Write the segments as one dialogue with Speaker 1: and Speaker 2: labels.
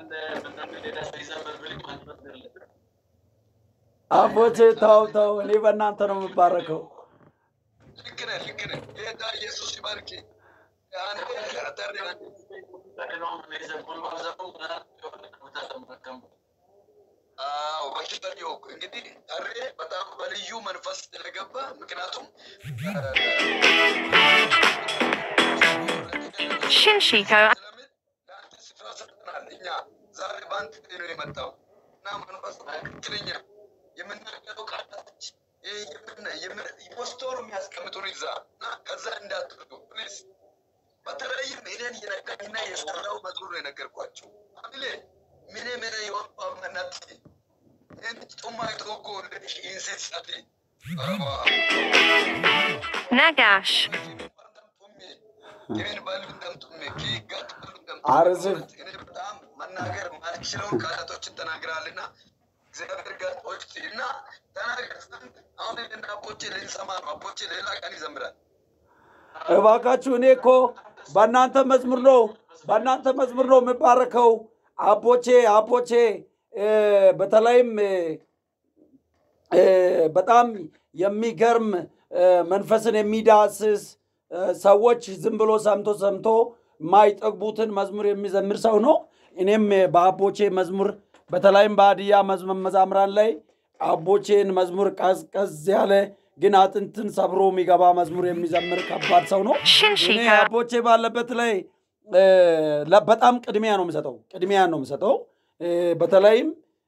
Speaker 1: አቦቼ ታው እኔ በእናንተ ነው የምባረከው
Speaker 2: ልክ ነህ ጌታ ኢየሱስ ይባርክ አንተ አታርደና በሽተኛው እንግዲህ ታሬ በጣም በልዩ መንፈስ ስለገባ ምክንያቱም
Speaker 3: ሽንሺካ
Speaker 2: እኛ ዛሬ ባንተ ነው የመጣው እና መንፈስ ትክክለኛ የምናገረው ቃላት ፖስቶር የሚያስቀምጡን ይዛ እና ከዛ እንዳትወጡ ፕሊዝ በተለይም እኔን የነገረኝና የሰራው መዝሙር ነው የነገርኳቸው አብሌ ምን ይወጣው መናት
Speaker 3: Nagash.
Speaker 1: አርዝም
Speaker 2: መናገር ማልችለው ቃላቶችን ተናግራልና እግዚአብሔር ጋር ወጥቲና ተናገር አሁን እንደናፖች ልንሰማ ነው አፖች ሌላ ቀን ይዘምራል
Speaker 1: እባካችሁ እኔ እኮ በእናንተ መዝሙር ነው የምባረከው አቦቼ በተለይም በጣም የሚገርም መንፈስን የሚዳስስ ሰዎች ዝም ብሎ ሰምቶ ማይጠግቡትን መዝሙር የሚዘምር ሰው ነው እኔም በአቦቼ መዝሙር በተለይም ባዲያ መዛምራን ላይ አቦቼን መዝሙር ቀዝቀዝ ያለ ግን አጥንትን ሰብሮ የሚገባ መዝሙር የሚዘምር ከባድ ሰው ነው እኔ አቦቼ ባለበት ላይ በጣም ቅድሚያ ነው የምሰጠው በተለይም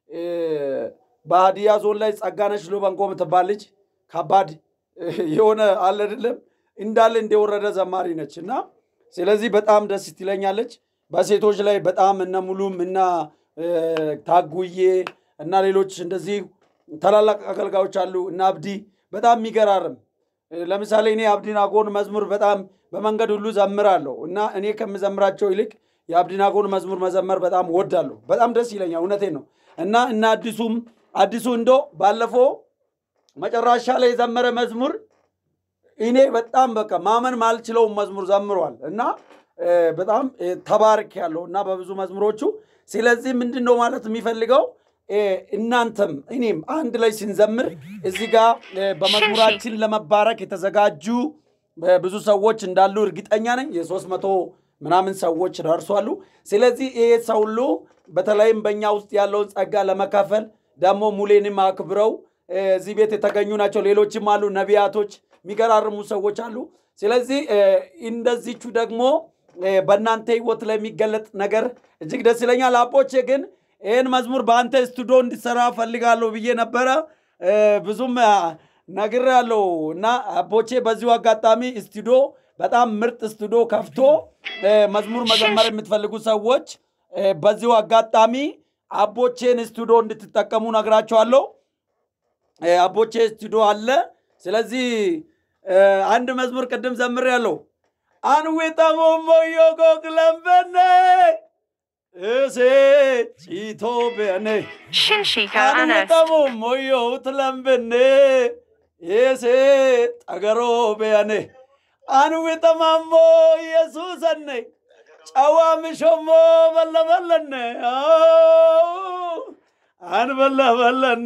Speaker 1: ባዲያ ዞን ላይ ጸጋነሽ ሎባንቆ ምትባልጅ ከባድ የሆነ አለ አይደለም እንዳለ እንደወረደ ዘማሪ ነችና ስለዚህ በጣም ደስ ይለኛለች በሴቶች ላይ በጣም እነ ሙሉም እና ታጉዬ እና ሌሎች እንደዚህ ታላላቅ አገልጋዮች አሉ እና አብዲ በጣም የሚገራርም ለምሳሌ እኔ አብዲናጎን መዝሙር በጣም በመንገድ ሁሉ ዘምራለሁ እና እኔ ከምዘምራቸው ይልቅ የአብዲናጎን መዝሙር መዘመር በጣም ወዳለሁ በጣም ደስ ይለኛል እውነቴን ነው እና አዲሱ እንዶ ባለፈው መጨረሻ ላይ ዘመረ መዝሙር እኔ በጣም በቃ ማመን ማልችለው መዝሙር ዘምሯል እና በጣም ተባረክ ያለውና በብዙ መዝሙሮቹ ስለዚህ ምንድነው ማለት የሚፈልገው እናንተም እኔም አንድ ላይ ስንዘምር እዚህ ጋር በመዝሙራችን ለመባረክ የተዘጋጁ ብዙ ሰዎች እንዳሉ እርግጠኛ ነኝ የ300 ምናምን ሰዎች ደርሷሉ ስለዚህ ይሄ ሰው ሁሉ በተለይም በእኛ ውስጥ ያለውን ጸጋ ለመካፈል ደግሞ ሙሌንም አክብረው እዚህ ቤት የተገኙ ናቸው ሌሎችም አሉ ነቢያቶች የሚገራርሙ ሰዎች አሉ ስለዚህ እንደዚህቹ ደግሞ በእናንተ ህይወት ላይ የሚገለጥ ነገር እጅግ ደስ ይለኛል አቦቼ ግን ይሄን መዝሙር በአንተ ስቱዲዮ እንድሰራ ፈልጋለሁ ብዬ ነበር ብዙም ነግሬያለሁ እና አቦቼ በዚሁ አጋጣሚ ስቱዲዮ በጣም ምርጥ ስቱዲዮ ከፍቶ መዝሙር መዘመር የምትፈልጉ ሰዎች በዚሁ አጋጣሚ አቦቼን ስቱዲዮ እንድትጠቀሙ ነግራቸዋለሁ አቦቼ ስቱዲዮ አለ ስለዚህ አንድ መዝሙር ቀደም ዘምሬያለሁ አንዊጣሞ ሞዮጎ ግለምበነ እሴ ቺቶ በነ
Speaker 3: ሽንሺካ
Speaker 1: አንዊጣሞ ሞዮ ትለምበነ እሴ ጠገሮ በነ አንዊጣማሞ ኢየሱስነ ጫዋምሾሞ በለበለነ አንበለበለነ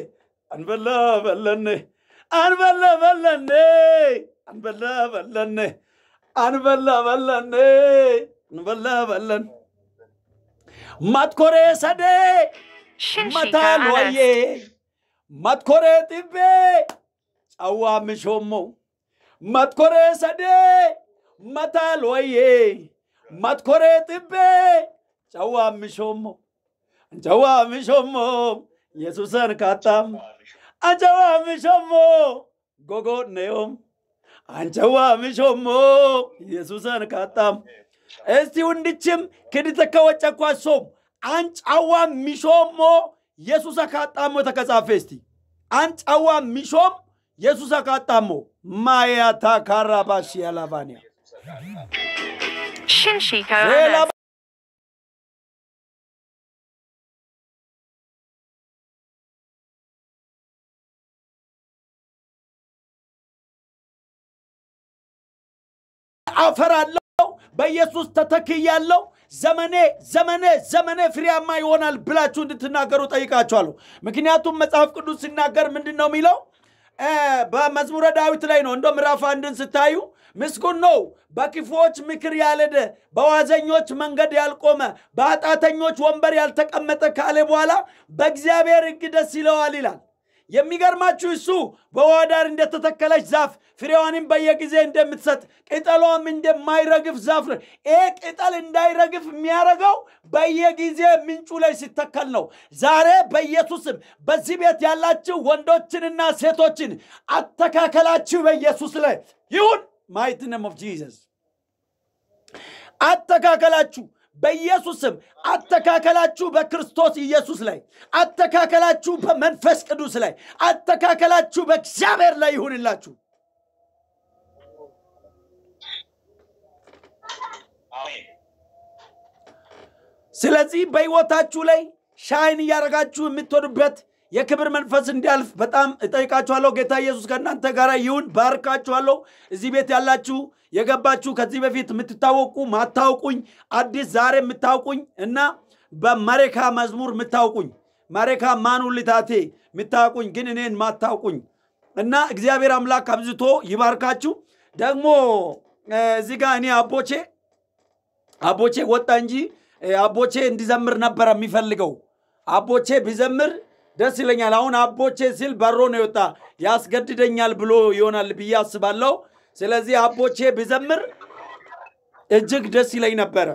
Speaker 1: matkore sade matalwaye matkore tibbe awamishomo matkore sade matalwaye matkore tibbe awamishomo yesusan katam anjawamishomo gogo neom anjawamishomo yesusan katam esti undichim kiditakawachakwassom anjawamishomo yesusa katamo takazafesti anjawamishom yesusa katamo maya takarabashi alavania
Speaker 3: Shinshika
Speaker 1: አፈራለው በኢየሱስ ተተክያለሁ ዘመኔ ፍሬያማ ይሆናል ብላችሁ እንድትናገሩ ጠይቃችኋለሁ ምክንያቱም መጽሐፍ ቅዱስ ሲናገር ምንድነው የሚለው በመዝሙረ ዳዊት ላይ ነው እንደ ምዕራፍ 1ን ስታዩ ምስጉን ነው በክፉዎች ምክር ያልሄደ በዋዘኞች መንገድ ያልቆመ በኃጢአተኞች ወንበር ያልተቀመጠ ካለ በኋላ በእግዚአብሔር ሕግ ደስ ይለዋል ይላል የሚገርማችሁ እሱ በዋዳር እንደተተከለች ዛፍ ፍሬዋንም በየጊዜ እንደምትሰጥ ቅጠሏም እንደማይረግፍ ዛፍ ነው ቅጠል እንዳይረግፍ የሚያረጋው በየጊዜ ምንጩ ላይ ሲተከል ነው ዛሬ በኢየሱስም በዚህ ቤት ያላችሁ ወንዶችንና ሴቶችን አተካከላችሁ በኢየሱስ ላይ ይሁን mighty name of Jesus አተካከላችሁ በኢየሱስም አተካከላችሁ በክርስቶስ ኢየሱስ ላይ አተካከላችሁ በመንፈስ ቅዱስ ላይ አተካከላችሁ በእግዚአብሔር ላይ ይሁንላችሁ አሜን ስለዚህ በህይወታችሁ ላይ ሻይን ያረጋችሁ የምትወዱበት የክብር መንፈስ እንዲያልፍ በጣም እጠይቃችኋለሁ ጌታ ኢየሱስ ከእናንተ ጋር ይሁን ባርካችኋለሁ እዚህ ቤት ያላችሁ የገባችሁ ከዚህ በፊት የምትታወቁ ማታውቁኝ አዲስ ዛሬ የምታውቁኝ እና በመሬካ መዝሙር የምታውቁኝ መሬካ ማኑልታቴ የምታውቁኝ ግን እኔን ማታውቁኝ እና እግዚአብሔር አምላክ አብዝቶ ይባርካችሁ ደግሞ እዚህ ጋር እኔ አቦቼ ወጣ እንጂ አቦቼ እንዲዘምር ነበር የሚፈልገው አቦቼ ቢዘምር ደስ ይለኛል አሁን አቦቼ ሲል በሮ ነው የወጣ ያስገድደኛል ብሎ ይሆናል ብዬ አስባለሁ ስለዚህ አቦቼ ቢዘምር እጅግ ደስ ይለኝ ነበር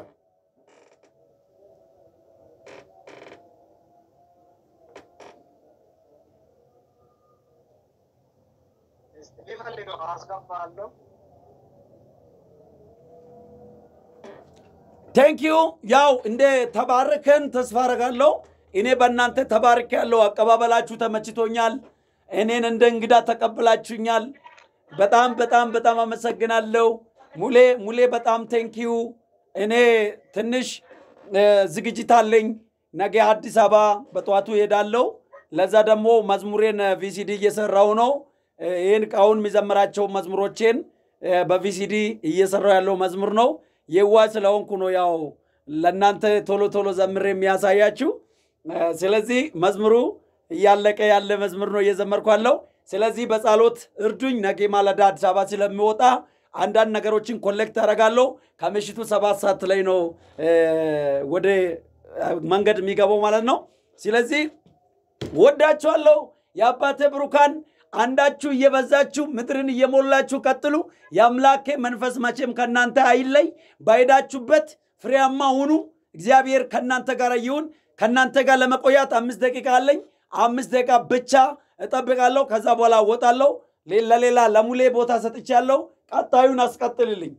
Speaker 1: Thank you ያው እንደ ተባረከን ተስፋ አረጋለሁ እኔ በእናንተ ተባርኬያለሁ አቀባበላችሁ ተመችቶኛል እኔን እንደ እንግዳ ተቀበላችሁኛል በጣም አመሰግናለሁ ሙሌ በጣም thank you እኔ ትንሽ ዝግጅት አለኝ ነገ አዲስ አበባ በጧቱ ሄዳለሁ ለዛ ደግሞ መዝሙሬን VCD እየሰራው ነው ይሄን ቃውን የሚዘምራቸው መዝሙሮቼን በVCD እየሰራው ያለው መዝሙር ነው የዋ ስለሆንኩ ነው ያው ለናንተ ቶሎ ዘምሬ የሚያሳያችሁ ስለዚህ መዝሙሩ ያለቀ ያለ መዝሙር ነው እየዘመርኳለሁ ስለዚህ በጻሎት እርዱኝ ነገ ማለዳ አዲስ አበባ ስለሚወጣ አንዳንድ ነገሮችን ኮሌክት አደርጋለሁ ከምሽቱ 7 ሰዓት ላይ ነው ወደ መንገድ የሚገባው ማለት ነው ስለዚህ ወዳችኋለሁ ያባቴ ብሩካን አንዳችሁ እየበዛችሁ ምድርን እየሞላችሁ ቀጥሉ ያምላኬ መንፈስ መቼም ከናንተ አይለይ ባይዳችሁበት ፍሬያማ ሁኑ እግዚአብሔር ከናንተ ጋር ይሁን ከናንተ ጋር ለመቆያት 5 ደቂቃ አለኝ 5 ደቂቃ ብቻ እጠብቃለሁ ከዛ በኋላ ወጣለሁ ሌላ ለሙሌ ቦታ ሰጥቻለሁ ቀጣዩን አስቀጥልልኝ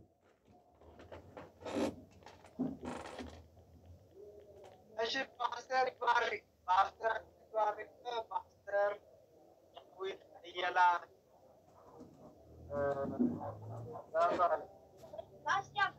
Speaker 1: እሺ ፓስተር with yala